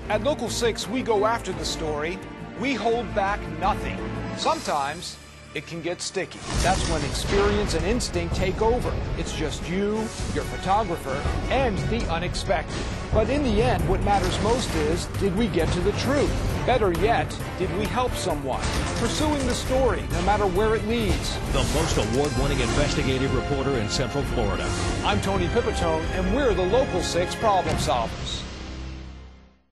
At Local 6, we go after the story. We hold back nothing. Sometimes it can get sticky. That's when experience and instinct take over. It's just you, your photographer, and the unexpected. But in the end, what matters most is, did we get to the truth? Better yet, did we help someone? Pursuing the story, no matter where it leads. The most award-winning investigative reporter in Central Florida. I'm Tony Pipitone, and we're the Local 6 problem solvers.